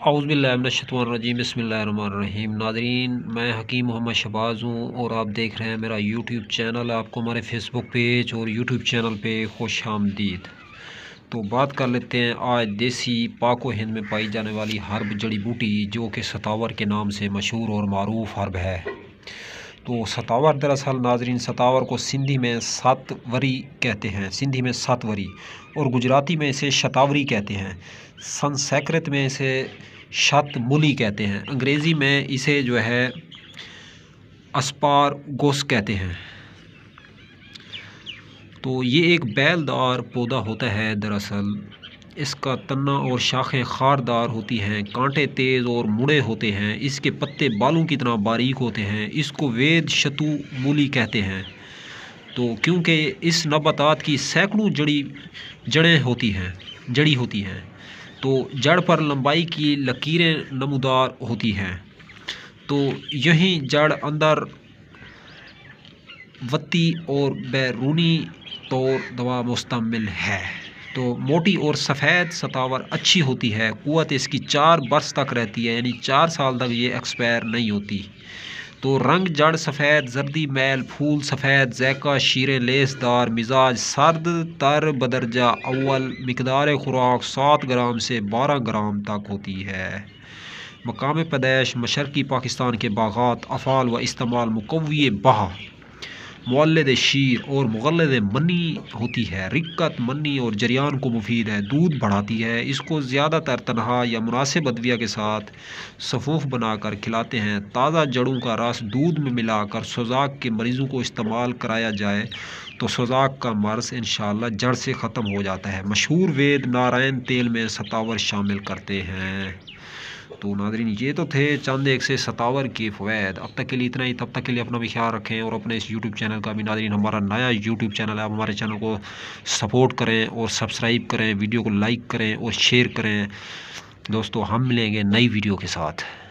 औज़ुबिल्लाहिमिनश्शैतानिर्रजीम बिस्मिल्लाहिर्रहमानिर्रहीम। नाज़रीन, मैं हकीम मोहम्मद शहबाज़ हूँ और आप देख रहे हैं मेरा यूट्यूब चैनल। आपको हमारे फेसबुक पेज और यूट्यूब चैनल पे खुश आमदीद। तो बात कर लेते हैं आज देसी पाक व हिंद में पाई जाने वाली हर्ब जड़ी बूटी जो कि सतावर के नाम से मशहूर और मारूफ हर्ब है। तो सतावर दरअसल नाजरीन, सतावर को सिंधी में सातवरी कहते हैं, सिंधी में सातवरी, और गुजराती में इसे शतावरी कहते हैं। संस्कृत में इसे शतमुली कहते हैं। अंग्रेज़ी में इसे जो है अस्पारगोस कहते हैं। तो ये एक बैलदार पौधा होता है। दरअसल इसका तना और शाखें खारदार होती हैं, कांटे तेज़ और मुड़े होते हैं, इसके पत्ते बालों की तरह बारीक होते हैं। इसको वेद शतु मूली कहते हैं। तो क्योंकि इस नबातात की सैकड़ों जड़ी होती हैं, तो जड़ पर लंबाई की लकीरें नमूदार होती हैं। तो यही जड़ अंदर वत्ती और बैरूनी तौर दवा मुस्तमिल है। तो मोटी और सफ़ेद सतावर अच्छी होती है। क़ुव्वत इसकी 4 बरस तक रहती है, यानी 4 साल तक ये एक्सपायर नहीं होती। तो रंग जड़ सफ़ेद, जर्दी मैल, फूल सफ़ेद, ज़ैका शीरें लेसदार, मिजाज सर्द तर बदरजा अव्वल, मिकदार खुराक 7 ग्राम से 12 ग्राम तक होती है। मकाम पैदाइश मशरक़ी पाकिस्तान के बागात, अफ़ाल व इस्तेमाल मुक़व्वी बहा, मुअल्लिद शीर और मुग़ल्लिद मनी होती है। रिक्कत मनी और जरियान को मुफीद है, दूध बढ़ाती है। इसको ज़्यादातर तनहा या मुनासिब अदविया के साथ सफ़ूफ़ बनाकर खिलाते हैं। ताज़ा जड़ों का रस दूध में मिलाकर सोज़ाक के मरीज़ों को इस्तेमाल कराया जाए तो सोज़ाक का मर्ज़ इंशाअल्लाह जड़ से ख़त्म हो जाता है। मशहूर वेद नारायण तेल में सतावर शामिल करते हैं। तो नाज़रीन, ये तो थे चंद एक से सतावर के फ़वैद। अब तक के लिए इतना ही। तब तक के लिए अपना भी ख्याल रखें और अपने इस यूट्यूब चैनल का भी। नाज़रीन, हमारा नया यूट्यूब चैनल है, आप हमारे चैनल को सपोर्ट करें और सब्सक्राइब करें, वीडियो को लाइक करें और शेयर करें। दोस्तों, हम मिलेंगे नई वीडियो के साथ।